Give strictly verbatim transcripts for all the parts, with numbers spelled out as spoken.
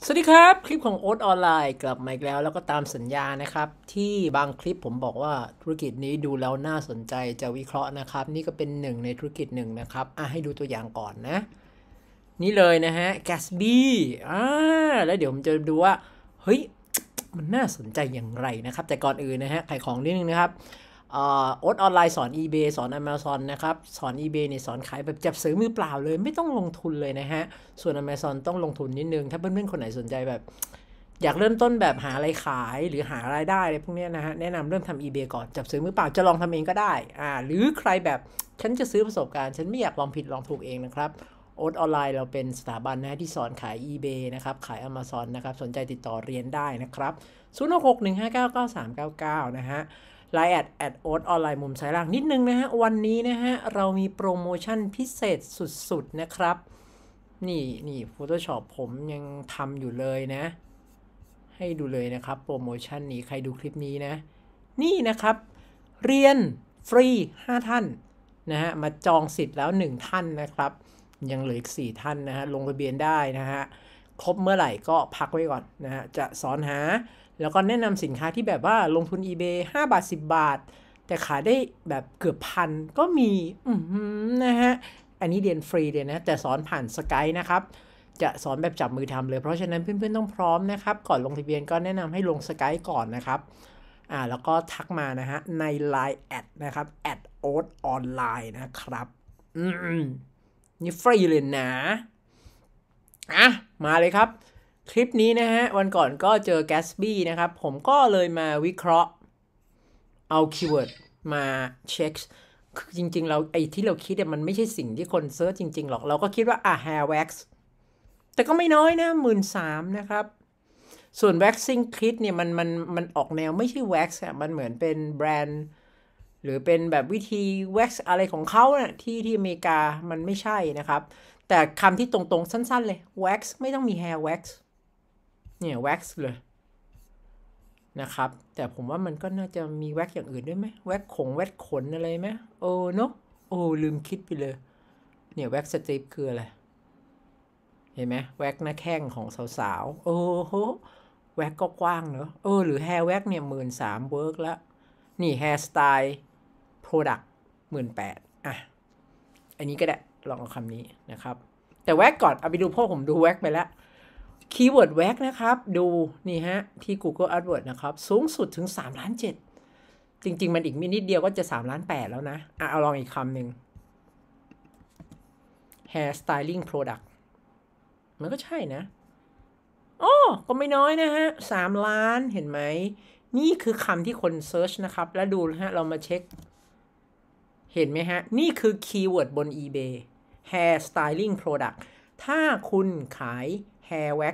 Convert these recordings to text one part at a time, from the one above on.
สวัสดีครับคลิปของโอ๊ตออนไลน์กลับมาอีกแล้วแล้วก็ตามสัญญานะครับที่บางคลิปผมบอกว่าธุรกิจนี้ดูแล้วน่าสนใจจะวิเคราะห์นะครับนี่ก็เป็นหนึ่งในธุรกิจหนึ่งนะครับอ่ะให้ดูตัวอย่างก่อนนะนี่เลยนะฮะ Gatsby อ่าแล้วเดี๋ยวผมจะดูว่าเฮ้ยมันน่าสนใจอย่างไรนะครับแต่ก่อนอื่นนะฮะขายของนิดนึงนะครับโอ๊ตออนไลน์สอน eBay สอน Amazon นะครับสอน eBay เนี่ยสอนขายแบบจับซื้อมือเปล่าเลยไม่ต้องลงทุนเลยนะฮะส่วน Amazon ต้องลงทุนนิดนึงถ้าเพื่อนๆคนไหนสนใจแบบอยากเริ่มต้นแบบหาอะไรขายหรือหารายได้อะไรพวกนี้นะฮะแนะนำเริ่มทำ eBay ก่อนจับซื้อมือเปล่าจะลองทำเองก็ได้อ่าหรือใครแบบฉันจะซื้อประสบการณ์ฉันไม่อยากลองผิดลองถูกเองนะครับโอ๊ตออนไลน์เราเป็นสถาบันนะที่สอนขาย eBay นะครับขาย Amazon นะครับสนใจติดต่อเรียนได้นะครับศูนย์ หก หก หนึ่ง ห้า เก้า เก้า สาม เก้า เก้านะฮะไลน์แอดแอดโอ๊ตออนไลน์มุมซ้ายล่างนิดนึงนะฮะวันนี้นะฮะเรามีโปรโมชั่นพิเศษสุดๆนะครับนี่นี่ Photoshop ผมยังทำอยู่เลยนะให้ดูเลยนะครับโปรโมชั่นนี้ใครดูคลิปนี้นะนี่นะครับเรียนฟรีห้าท่านนะฮะมาจองสิทธิ์แล้วหนึ่งท่านนะครับยังเหลืออีกสี่ท่านนะฮะลงทะเบียนได้นะฮะครบเมื่อไหร่ก็พักไว้ก่อนนะฮะจะสอนหาแล้วก็แนะนำสินค้าที่แบบว่าลงทุน eBay ห้าบาทสิบบาทแต่ขายได้แบบเกือบพันก็มีอืมนะฮะอันนี้เรียนฟรีเลยนะแต่สอนผ่านสกายนะครับจะสอนแบบจับมือทำเลยเพราะฉะนั้นเพื่อนๆต้องพร้อมนะครับก่อนลงทะเบียนก็แนะนำให้ลงสกายก่อนนะครับอ่าแล้วก็ทักมานะฮะใน ไลน์ แอดนะครับแอดโอ๊ตออนไลน์นะครับอืมนี่ฟรีเลยนะอ่ะมาเลยครับคลิปนี้นะฮะวันก่อนก็เจอ Gatsby นะครับผมก็เลยมาวิเคราะห์เอาคีย์เวิร์ดมาเช็คคือจริงๆเราไอ้ที่เราคิดเนี่ยมันไม่ใช่สิ่งที่คนเซิร์ชจริงๆหรอกเราก็คิดว่าอ่ะ hair wax แต่ก็ไม่น้อยนะหมื่นสามนะครับส่วน waxing kit เนี่ยมันมันมันออกแนวไม่ใช่ wax อ่ะมันเหมือนเป็นแบรนด์หรือเป็นแบบวิธี wax อะไรของเขาน่ะที่ที่อเมริกามันไม่ใช่นะครับแต่คำที่ตรงๆสั้นๆเลย wax ไม่ต้องมี hair wax เนี่ย wax เลยนะครับแต่ผมว่ามันก็น่าจะมีแว็กอย่างอื่นด้วยไหมแว็กขงแว็กขนอะไรไหมโอ้เนาะโอ้ลืมคิดไปเลยเนี่ยแว็กสตริปคืออะไรเห็นไหมแว็กหน้าแข้งของสาวๆโอ้โหแว็กก็กว้างเนอะเออหรือแฮร์แว็กเนี่ยหมื่นสามเวิร์กแล้วนี่แฮร์สไตล์โปรดักต์หมื่นแปดอ่ะอันนี้ก็ได้ลองเอาคำนี้นะครับแต่แว็กก่อนเอาไปดูพ่อผมดูแว็กไปแล้วคีย์เวิร์ดแว็กนะครับดูนี่ฮะที่ Google AdWords นะครับสูงสุดถึงสามล้านเจ็ดจริงๆมันอีกนิดเดียวก็จะสามล้านแปดแล้วนะอ่ะเอาลองอีกคำหนึ่ง hair styling product มันก็ใช่นะอ๋อก็ไม่น้อยนะฮะสามล้านเห็นไหมนี่คือคำที่คนเซิร์ชนะครับแล้วดูนะฮะเรามาเช็คเห็นไหมฮะนี่คือคีย์เวิร์ดบน eBay hair styling product ถ้าคุณขาย hair wax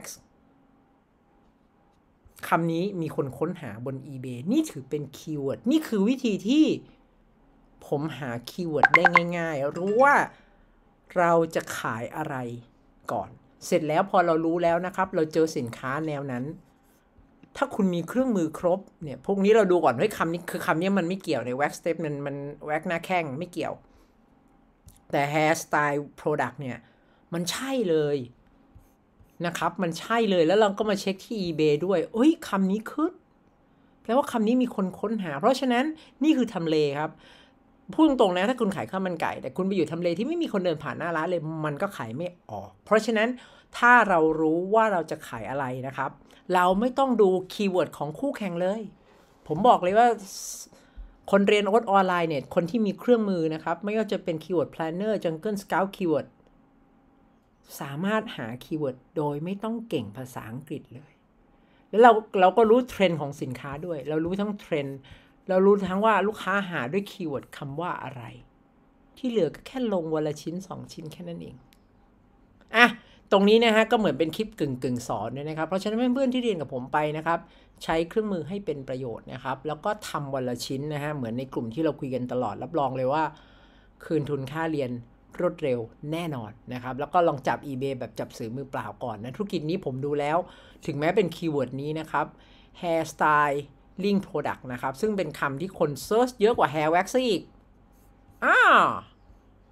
คำนี้มีคนค้นหาบน eBay นี่ถือเป็นคีย์เวิร์ดนี่คือวิธีที่ผมหาคีย์เวิร์ดได้ง่ายๆรู้ว่าเราจะขายอะไรก่อนเสร็จแล้วพอเรารู้แล้วนะครับเราเจอสินค้าแนวนั้นถ้าคุณมีเครื่องมือครบเนี่ยพวกนี้เราดูก่อนว่าคำนี้คือคำนี้มันไม่เกี่ยวใน wax step มันมัน wax หน้าแข้งไม่เกี่ยวแต่ hair style product เนี่ยมันใช่เลยนะครับมันใช่เลยแล้วเราก็มาเช็คที่ eBay ด้วยเอ้ยคำนี้ขึ้นแปลว่าคำนี้มีคนค้นหาเพราะฉะนั้นนี่คือทำเลครับพูดตรงๆนะถ้าคุณขายข้าวมันไก่แต่คุณไปอยู่ทำเลที่ไม่มีคนเดินผ่านหน้าร้านเลยมันก็ขายไม่ออกเพราะฉะนั้นถ้าเรารู้ว่าเราจะขายอะไรนะครับเราไม่ต้องดูคีย์เวิร์ดของคู่แข่งเลยผมบอกเลยว่าคนเรียนโอ๊ตออนไลน์เนี่ยคนที่มีเครื่องมือนะครับไม่ว่าจะเป็นคีย์เวิร์ด planner jungle scout keyword สามารถหาคีย์เวิร์ดโดยไม่ต้องเก่งภาษาอังกฤษเลยแล้วเราเราก็รู้เทรนด์ของสินค้าด้วยเรารู้ทั้งเทรนด์เรารู้ทั้งว่าลูกค้าหาด้วยคีย์เวิร์ดคำว่าอะไรที่เหลือก็แค่ลงวันละชิ้นสองชิ้นแค่นั้นเองอ่ะตรงนี้นะฮะก็เหมือนเป็นคลิปกึ่งกึ่งสอนด้วยนะครับเพราะฉะนั้นเพื่อนๆที่เรียนกับผมไปนะครับใช้เครื่องมือให้เป็นประโยชน์นะครับแล้วก็ทำวันละชิ้นนะฮะเหมือนในกลุ่มที่เราคุยกันตลอดรับรองเลยว่าคืนทุนค่าเรียนรวดเร็วแน่นอนนะครับแล้วก็ลองจับ eBay แบบจับสื่อมือเปล่าก่อนนะธุรกิจนี้ผมดูแล้วถึงแม้เป็นคีย์เวิร์ดนี้นะครับ hair styling product นะครับซึ่งเป็นคำที่คนเซิร์ชเยอะกว่า hair wax อีกอ้า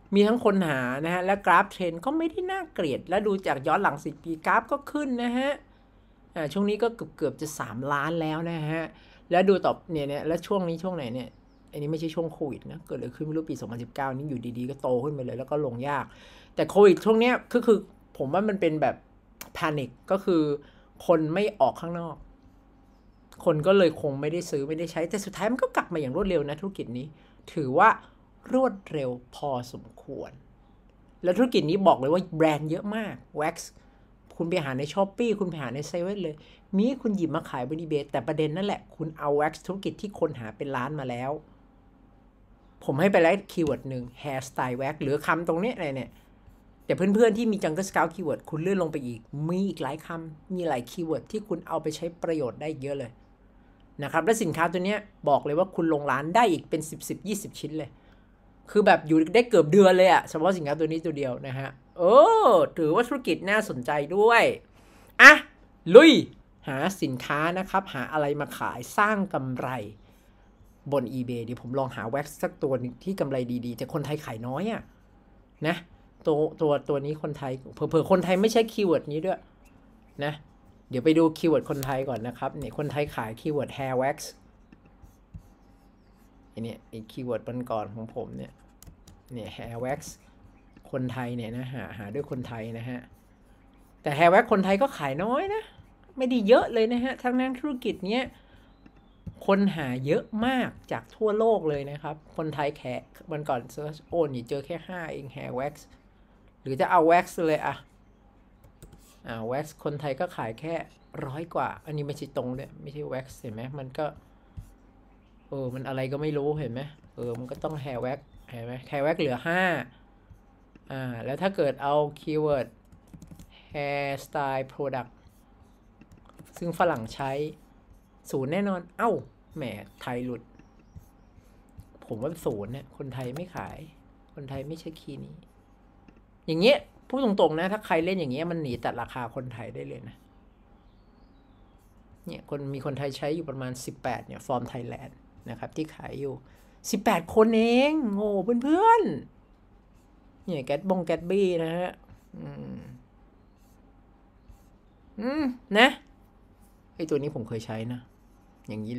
มีทั้งคนหานะฮะและกราฟเทรนก็ไม่ได้น่าเกลียดและดูจากย้อนหลังสิบปีกราฟก็ขึ้นนะฮะอ่าช่วงนี้ก็เกือบเกือบจะสามล้านแล้วนะฮะแล้วดูต่อเนี่ยเนี่ยแล้วช่วงนี้ช่วงไหนเนี่ยอันนี้ไม่ใช่ช่วงโควิดนะเกิดอะไรขึ้นไม่รู้ปีสองพันสิบเก้านี้อยู่ดีๆก็โตขึ้นไปเลยแล้วก็ลงยากแต่โควิดช่วงเนี้ยก็คือผมว่ามันเป็นแบบแพนิคก็คือคนไม่ออกข้างนอกคนก็เลยคงไม่ได้ซื้อไม่ได้ใช้แต่สุดท้ายมันก็กลับมาอย่างรวดเร็วนะธุรกิจนี้ถือว่ารวดเร็วพอสมควรแล้วธุรกิจนี้บอกเลยว่าแบรนด์เยอะมาก Wax คุณไปหาใน Shopee คุณไปหาในเซเว่นเลยมีคุณหยิบมาขายบน eBay แต่ประเด็นนั่นแหละคุณเอา Wax ธุรกิจที่คนหาเป็นล้านมาแล้วผมให้ไปแล้วคีย์เวิร์ดหนึ่ง hair style wax หรือคำตรงนี้อะไรเนี่ยแต่เพื่อนๆที่มี Jungle Scout คีย์เวิร์ดคุณเลื่อนลงไปอีกมีอีกหลายคำมีหลายคีย์เวิร์ดที่คุณเอาไปใช้ประโยชน์ได้เยอะเลยนะครับและสินค้าตัวนี้บอกเลยว่าคุณลงร้านได้อีกเป็นสิบ สิบ ยี่สิบชิ้นเลยคือแบบอยู่ได้เกือบเดือนเลยอะเฉพาะสินค้าตัวนี้ตัวเดียวนะฮะโอ้ถือว่าธุรกิจน่าสนใจด้วยอ่ะลุยหาสินค้านะครับหาอะไรมาขายสร้างกำไรบน eBay เดี๋ยวผมลองหาแว็กซ์สักตัวที่กำไรดีๆแต่คนไทยขายน้อยอะนะตัวตัวตัวนี้คนไทยเผื่อๆคนไทยไม่ใช่คีย์เวิร์ดนี้ด้วยนะเดี๋ยวไปดูคีย์เวิร์ดคนไทยก่อนนะครับเนี่ยคนไทยขายคีย์เวิร์ด hair wax ไอเนี่ยไอคีย์เวิร์ดบนก่อนของผมเนี่ยเนี่ย hair wax คนไทยเนี่ยนะหาหาด้วยคนไทยนะฮะแต่ hair wax คนไทยก็ขายน้อยนะไม่ได้เยอะเลยนะฮะทั้งนั้นธุรกิจเนี้ยคนหาเยอะมากจากทั่วโลกเลยนะครับคนไทยแค่วันก่อนเซิร์ชโอ้นี่เจอแค่ห้าเอง hair wax หรือจะเอา wax เลยอะอ่า wax คนไทยก็ขายแค่ร้อยกว่าอันนี้ไม่ใช่ตรงเลยไม่ใช่ wax เห็นไหมมันก็เออมันอะไรก็ไม่รู้เห็นไหมเออมันก็ต้อง hair wax เห็นไหม hair wax เหลือห้าอ่าแล้วถ้าเกิดเอาคีย์เวิร์ด hair style product ซึ่งฝรั่งใช้ศูนย์แน่นอนเอ้าแหมไทยหลุดผมว่าศูนย์เนี่ยคนไทยไม่ขายคนไทยไม่ใช่คีย์นี้อย่างเงี้ยพูดตรงๆนะถ้าใครเล่นอย่างเงี้ยมันหนีตัดราคาคนไทยได้เลยนะเนี่ยคนมีคนไทยใช้อยู่ประมาณสิบแปดเนี่ยฟอร์มไทยแลนด์นะครับที่ขายอยู่สิบแปดคนเองโง่เพื่อนๆเนี่ยแกตบงแกตบี้นะฮะอืมอืมนะไอตัวนี้ผมเคยใช้นะอย่างนี้เลย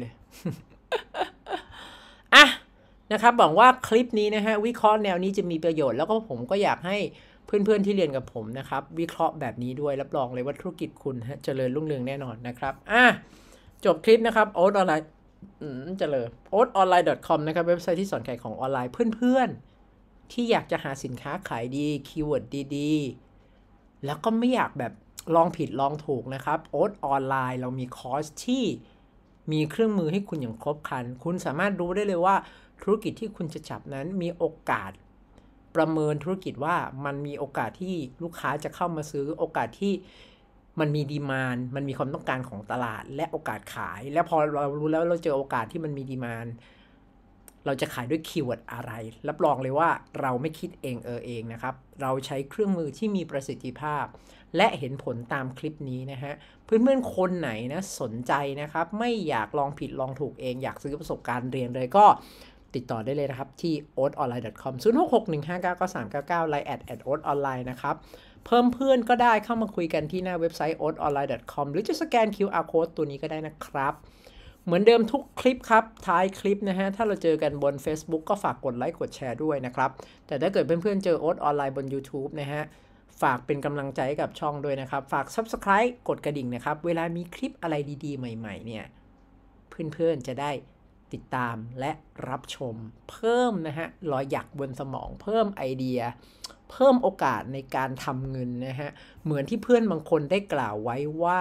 อ่ะนะครับหวังว่าคลิปนี้นะฮะวิเคราะห์แนวนี้จะมีประโยชน์แล้วก็ผมก็อยากให้เพื่อนๆที่เรียนกับผมนะครับวิเคราะห์แบบนี้ด้วยรับรองเลยว่าธุรกิจคุณฮะเจริญรุ่งเรืองแน่นอนนะครับอ่ะจบคลิปนะครับโอ๊ตออนไลน์อืมเจริญ โอ๊ตออนไลน์ ดอท คอม นะครับเว็บไซต์ที่สอนขายของออนไลน์เพื่อนๆที่อยากจะหาสินค้าขายดีคีย์เวิร์ดดีๆแล้วก็ไม่อยากแบบลองผิดลองถูกนะครับโอ๊ตออนไลน์เรามีคอร์สที่มีเครื่องมือให้คุณอย่างครบครันคุณสามารถรู้ได้เลยว่าธุรกิจที่คุณจะจับนั้นมีโอกาสประเมินธุรกิจว่ามันมีโอกาสที่ลูกค้าจะเข้ามาซื้อโอกาสที่มันมีดีมานด์มันมีความต้องการของตลาดและโอกาสขายและพอเรารู้แล้วเราเจอโอกาสที่มันมีดีมานด์เราจะขายด้วยคีย์เวิร์ดอะไรรับรองเลยว่าเราไม่คิดเองเออเองนะครับเราใช้เครื่องมือที่มีประสิทธิภาพและเห็นผลตามคลิปนี้นะฮะเพื่อนๆคนไหนนะสนใจนะครับไม่อยากลองผิดลองถูกเองอยากซื้อประสบการณ์เรียนเลยก็ติดต่อได้เลยนะครับที่ โอ๊ตออนไลน์ ดอท คอม ศูนย์ หก หก หนึ่ง ห้า เก้า เก้า สาม เก้า เก้า ไลน์ แอท แอท โอ๊ตออนไลน์ นะครับเพิ่มเพื่อนก็ได้เข้ามาคุยกันที่หน้าเว็บไซต์ โอ๊ตออนไลน์ ดอท คอม หรือจะสแกน คิว อาร์ Code ตัวนี้ก็ได้นะครับเหมือนเดิมทุกคลิปครับท้ายคลิปนะฮะถ้าเราเจอกันบน Facebook ก็ฝากกดไลค์กดแชร์ด้วยนะครับแต่ถ้าเกิดเพื่อนๆเจอโอ๊ตออนไลน์บน YouTube นะฮะฝากเป็นกำลังใจให้กับช่องด้วยนะครับฝาก Subscribe กดกระดิ่งนะครับเวลามีคลิปอะไรดีๆใหม่ๆเนี่ยเพื่อนๆจะได้ติดตามและรับชมเพิ่มนะฮะรอยหยักบนสมองเพิ่มไอเดียเพิ่มโอกาสในการทำเงินนะฮะเหมือนที่เพื่อนบางคนได้กล่าวไว้ว่า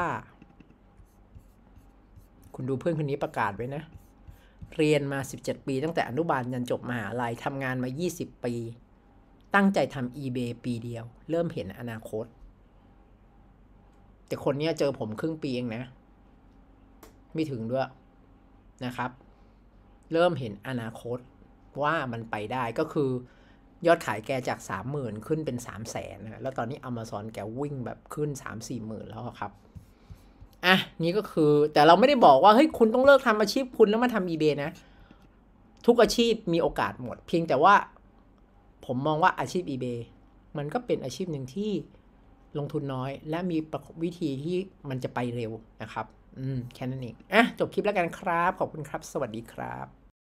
คุณดูเพื่อนคนนี้ประกาศไว้นะเรียนมาสิบเจ็ดปีตั้งแต่อนุบาลยันจบมหาลัยทำงานมายี่สิบปีตั้งใจทำ eBay ปีเดียวเริ่มเห็นอนาคตแต่คนนี้เจอผมครึ่งปีเองนะไม่ถึงด้วยนะครับเริ่มเห็นอนาคตว่ามันไปได้ก็คือยอดขายแกจาก สามหมื่น ขึ้นเป็น สามแสน นะแล้วตอนนี้ Amazon แกวิ่งแบบขึ้น สามสี่หมื่น แล้วครับอ่ะนี่ก็คือแต่เราไม่ได้บอกว่าเฮ้ยคุณต้องเลิกทำอาชีพคุณแล้วมาทำ eBay นะทุกอาชีพมีโอกาสหมดเพียงแต่ว่าผมมองว่าอาชีพ eBay มันก็เป็นอาชีพหนึ่งที่ลงทุนน้อยและมีวิธีที่มันจะไปเร็วนะครับอืมแค่นั้นเองอ่ะจบคลิปแล้วกันครับขอบคุณครับสวัสดีครับ